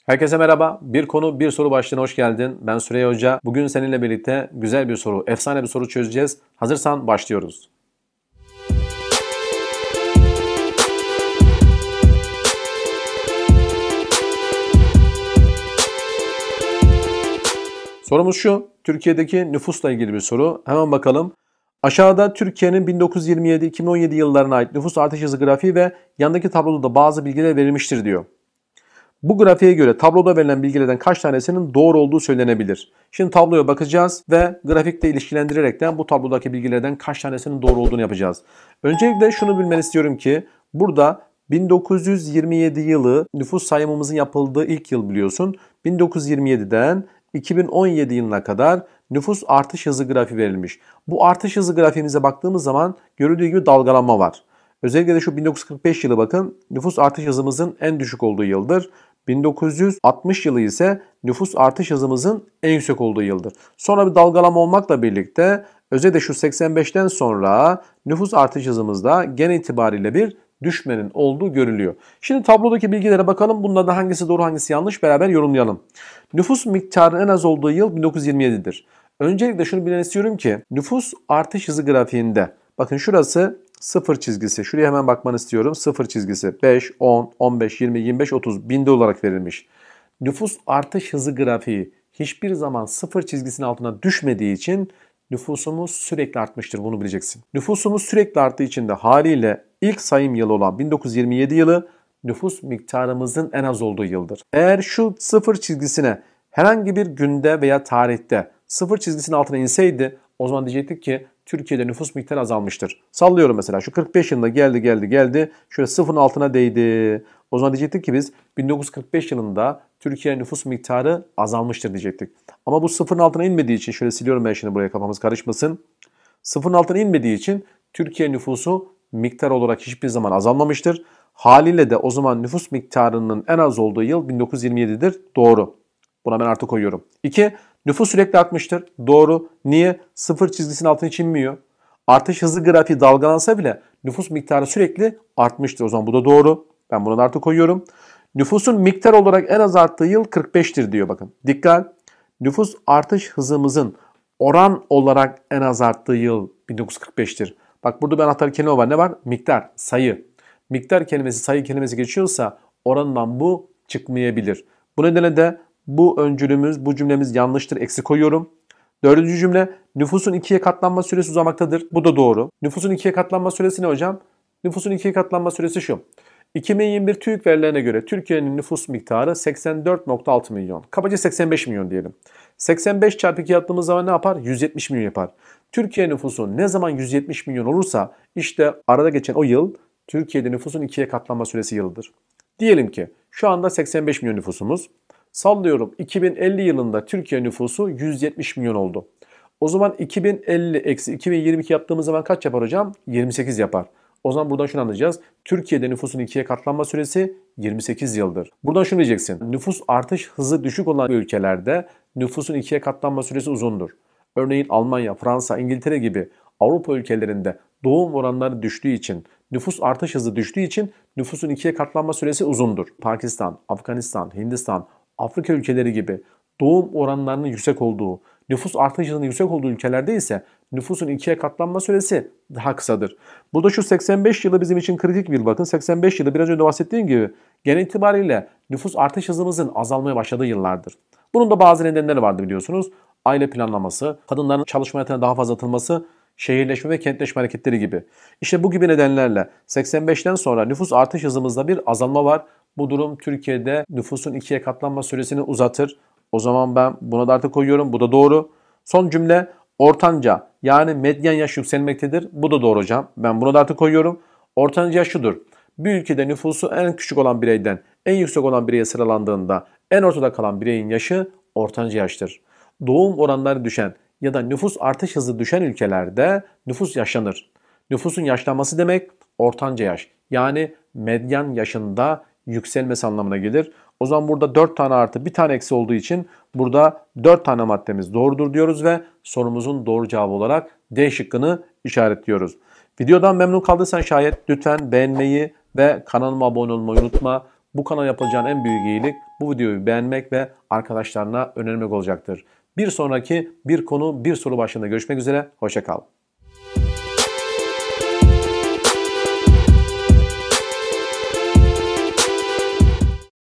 Herkese merhaba. Bir konu bir soru başlığına hoş geldin. Ben Süreyya Hoca. Bugün seninle birlikte güzel bir soru, efsane bir soru çözeceğiz. Hazırsan başlıyoruz. Sorumuz şu. Türkiye'deki nüfusla ilgili bir soru. Hemen bakalım. Aşağıda Türkiye'nin 1927-2017 yıllarına ait nüfus artış hızı grafiği ve yandaki tabloda da bazı bilgiler verilmiştir diyor. Bu grafiğe göre tabloda verilen bilgilerden kaç tanesinin doğru olduğu söylenebilir? Şimdi tabloya bakacağız ve grafikte ilişkilendirerekten bu tablodaki bilgilerden kaç tanesinin doğru olduğunu yapacağız. Öncelikle şunu bilmeni istiyorum ki burada 1927 yılı nüfus sayımımızın yapıldığı ilk yıl biliyorsun. 1927'den 2017 yılına kadar nüfus artış hızı grafiği verilmiş. Bu artış hızı grafiğimize baktığımız zaman görüldüğü gibi dalgalanma var. Özellikle de şu 1945 yılı bakın nüfus artış hızımızın en düşük olduğu yıldır. 1960 yılı ise nüfus artış hızımızın en yüksek olduğu yıldır. Sonra bir dalgalama olmakla birlikte özellikle şu 85'ten sonra nüfus artış hızımızda genel itibariyle bir düşmenin olduğu görülüyor. Şimdi tablodaki bilgilere bakalım. Bunlardan hangisi doğru hangisi yanlış beraber yorumlayalım. Nüfus miktarının en az olduğu yıl 1927'dir. Öncelikle şunu bilin istiyorum ki nüfus artış hızı grafiğinde bakın şurası sıfır çizgisi. Şuraya hemen bakmanı istiyorum. Sıfır çizgisi 5, 10, 15, 20, 25, 30 binde olarak verilmiş. Nüfus artış hızı grafiği hiçbir zaman sıfır çizgisinin altına düşmediği için nüfusumuz sürekli artmıştır. Bunu bileceksin. Nüfusumuz sürekli arttığı için de haliyle ilk sayım yılı olan 1927 yılı nüfus miktarımızın en az olduğu yıldır. Eğer şu sıfır çizgisine herhangi bir günde veya tarihte sıfır çizgisinin altına inseydi o zaman diyecektik ki Türkiye'de nüfus miktarı azalmıştır. Sallıyorum mesela şu 45 yılında geldi. Şöyle sıfırın altına değdi. O zaman diyecektik ki biz 1945 yılında Türkiye nüfus miktarı azalmıştır diyecektik. Ama bu sıfırın altına inmediği için şöyle siliyorum ben şimdi buraya kafamız karışmasın. Sıfırın altına inmediği için Türkiye nüfusu miktar olarak hiçbir zaman azalmamıştır. Haliyle de o zaman nüfus miktarının en az olduğu yıl 1927'dir. Doğru. Buna ben artı koyuyorum. 2. Nüfus sürekli artmıştır. Doğru. Niye? Sıfır çizgisinin altına hiç inmiyor. Artış hızı grafiği dalgalansa bile nüfus miktarı sürekli artmıştır. O zaman bu da doğru. Ben buna da artı koyuyorum. Nüfusun miktar olarak en az arttığı yıl 45'tir diyor bakın. Dikkat. Nüfus artış hızımızın oran olarak en az arttığı yıl 1945'tir. Bak burada bir anahtar kelime var. Ne var? Miktar, sayı. Miktar kelimesi, sayı kelimesi geçiyorsa oranından bu çıkmayabilir. Bu nedenle de bu öncülümüz, bu cümlemiz yanlıştır. Eksi koyuyorum. Dördüncü cümle nüfusun ikiye katlanma süresi uzamaktadır. Bu da doğru. Nüfusun ikiye katlanma süresi ne hocam? Nüfusun ikiye katlanma süresi şu. 2021 TÜİK verilerine göre Türkiye'nin nüfus miktarı 84,6 milyon. Kabaca 85 milyon diyelim. 85 çarpı 2 yaptığımız zaman ne yapar? 170 milyon yapar. Türkiye nüfusu ne zaman 170 milyon olursa işte arada geçen o yıl Türkiye'de nüfusun ikiye katlanma süresi yılıdır. Diyelim ki şu anda 85 milyon nüfusumuz. Sallıyorum 2050 yılında Türkiye nüfusu 170 milyon oldu. O zaman 2050 eksi 2022 yaptığımız zaman kaç yapar hocam? 28 yapar. O zaman buradan şunu anlayacağız. Türkiye'de nüfusun ikiye katlanma süresi 28 yıldır. Buradan şunu diyeceksin. Nüfus artış hızı düşük olan ülkelerde nüfusun ikiye katlanma süresi uzundur. Örneğin Almanya, Fransa, İngiltere gibi Avrupa ülkelerinde doğum oranları düştüğü için, nüfus artış hızı düştüğü için nüfusun ikiye katlanma süresi uzundur. Pakistan, Afganistan, Hindistan, Afrika ülkeleri gibi doğum oranlarının yüksek olduğu, nüfus artış hızının yüksek olduğu ülkelerde ise nüfusun ikiye katlanma süresi daha kısadır. Burada şu 85 yılı bizim için kritik bir yıl. Bakın 85 yılı biraz önce bahsettiğim gibi genel itibariyle nüfus artış hızımızın azalmaya başladığı yıllardır. Bunun da bazı nedenleri vardı biliyorsunuz. Aile planlaması, kadınların çalışma hayatına daha fazla atılması, şehirleşme ve kentleşme hareketleri gibi. İşte bu gibi nedenlerle 85'ten sonra nüfus artış hızımızda bir azalma var. Bu durum Türkiye'de nüfusun ikiye katlanma süresini uzatır. O zaman ben buna da artı koyuyorum. Bu da doğru. Son cümle ortanca yani medyan yaş yükselmektedir. Bu da doğru hocam. Ben buna da artı koyuyorum. Ortanca yaş şudur. Bir ülkede nüfusu en küçük olan bireyden en yüksek olan bireye sıralandığında en ortada kalan bireyin yaşı ortanca yaştır. Doğum oranları düşen ya da nüfus artış hızı düşen ülkelerde nüfus yaşlanır. Nüfusun yaşlanması demek ortanca yaş. Yani medyan yaşında yükselmesi anlamına gelir. O zaman burada 4 tane artı 1 tane eksi olduğu için burada 4 tane maddemiz doğrudur diyoruz ve sorumuzun doğru cevabı olarak D şıkkını işaretliyoruz. Videodan memnun kaldıysan şayet lütfen beğenmeyi ve kanalıma abone olmayı unutma. Bu kanala yapılacağın en büyük iyilik bu videoyu beğenmek ve arkadaşlarına önermek olacaktır. Bir sonraki bir konu bir soru başlığında görüşmek üzere. Hoşça kal.